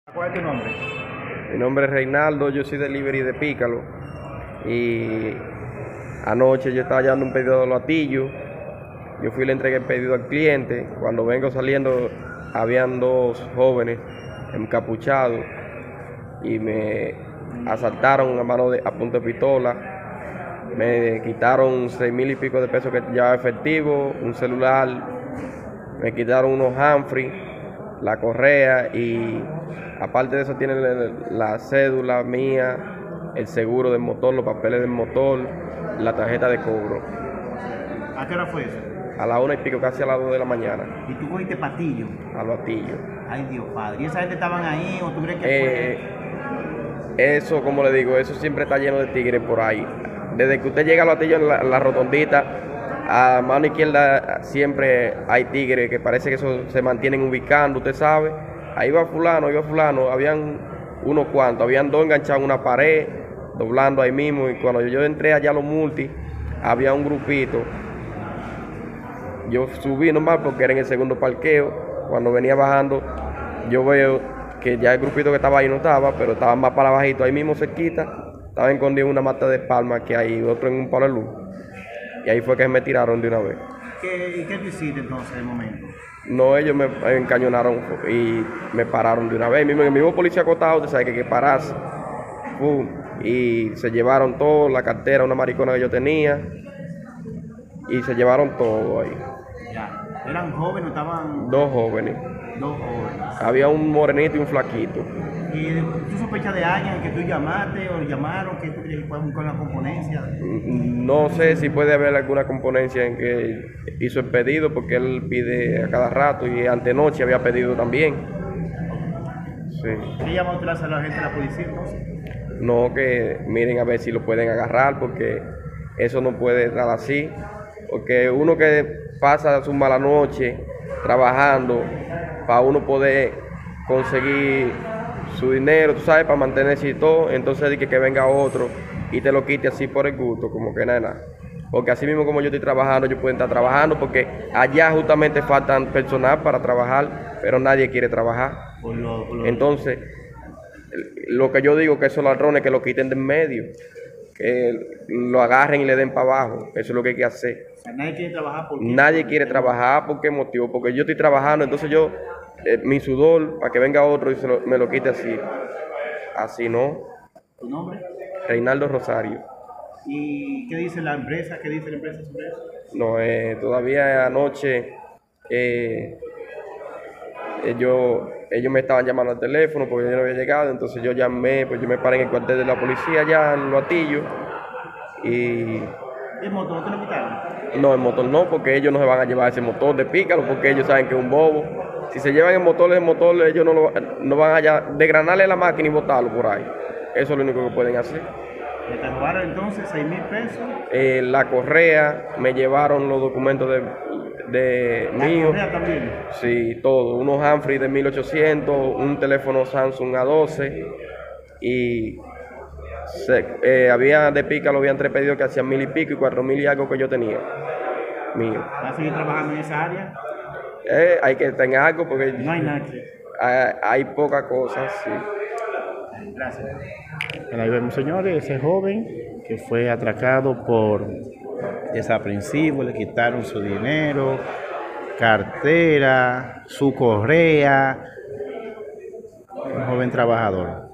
¿Cuál es tu nombre? Mi nombre es Reinaldo, yo soy delivery de Pícalo y anoche yo estaba llevando un pedido de los Atillos. Yo fui y le entregué el pedido al cliente. Cuando vengo saliendo habían dos jóvenes encapuchados y me asaltaron a punta de pistola. Me quitaron 6,000 y pico de pesos que llevaba efectivo, un celular, me quitaron unos Humphrey, la correa y aparte de eso tienen la cédula mía, el seguro del motor, los papeles del motor, la tarjeta de cobro. ¿A qué hora fue eso? A la 1 y pico, casi a las 2 de la mañana. ¿Y tú cogiste patillo? A los Atillos. Ay, Dios padre. ¿Y esa gente estaban ahí o tú crees que Eso, como le digo, eso siempre está lleno de tigres por ahí. Desde que usted llega a los Atillos en la rotondita, a mano izquierda siempre hay tigres que parece que eso se mantienen ubicando, usted sabe. Ahí va fulano, habían unos cuantos, habían dos enganchados en una pared, doblando ahí mismo, y cuando yo entré allá a los multi, había un grupito. Yo subí nomás porque era en el segundo parqueo. Cuando venía bajando, yo veo que ya el grupito que estaba ahí no estaba, pero estaba más para bajito, ahí mismo cerquita, estaba escondido en una mata de palma que hay, otro en un palo de luz. Y ahí fue que me tiraron de una vez. ¿Y qué tú hiciste entonces en el momento? No, ellos me encañonaron y me pararon de una vez. El mismo policía acostado, usted sabe que hay que pararse. Y se llevaron todo, la cartera, una maricona que yo tenía. Y se llevaron todo ahí. Ya. ¿Eran jóvenes o estaban...? Dos jóvenes. Dos jóvenes. Había un morenito y un flaquito. ¿Y tú sospechas de alguien que tú llamaste o llamaron que tú crees que pueden buscar una componencia? No sé si puede haber alguna componencia en que hizo el pedido, porque él pide a cada rato y antenoche había pedido también. Sí. ¿Qué llamó usted a la gente de la policía entonces? No, que miren a ver si lo pueden agarrar, porque eso no puede estar así. Porque uno que pasa su mala noche trabajando para uno poder conseguir su dinero, tú sabes, para mantenerse y todo, entonces dice que venga otro y te lo quite así por el gusto, como que nada. Porque así mismo como yo estoy trabajando, yo puedo estar trabajando, porque allá justamente faltan personal para trabajar, pero nadie quiere trabajar. Entonces, lo que yo digo que esos ladrones que lo quiten de en medio, que lo agarren y le den para abajo, eso es lo que hay que hacer. O sea, nadie quiere trabajar porque... Nadie quiere trabajar, ¿por qué motivo? Porque yo estoy trabajando, entonces yo, mi sudor, para que venga otro y me lo quite así. Así no. ¿Tu nombre? Reinaldo Rosario. ¿Y qué dice la empresa? ¿Qué dice la empresa sobre eso? No, todavía anoche ellos me estaban llamando al teléfono porque yo no había llegado, entonces yo llamé, pues yo me paré en el cuartel de la policía allá en Los Atillos y... ¿El motor no te lo quitaron? No, el motor no, porque ellos no se van a llevar ese motor de Pícalo, porque ellos saben que es un bobo. Si se llevan el motor, ellos no van a desgranarle la máquina y botarlo por ahí. Eso es lo único que pueden hacer. ¿Te robaron entonces 6,000 pesos? La correa, me llevaron los documentos de mío. ¿La correa también? Sí, todo. Unos Humphrey de 1800, un teléfono Samsung A12 y... había de Pícalo, habían 3 pedidos que hacían 1,000 y pico y 4,000 y algo que yo tenía mío. ¿Vas a seguir trabajando en esa área? Hay que tener algo porque No hay nada aquí. hay pocas cosas, sí. Gracias. Ahí vemos, señores, ese joven que fue atracado por desaprensivos, le quitaron su dinero, cartera, su correa, un joven trabajador.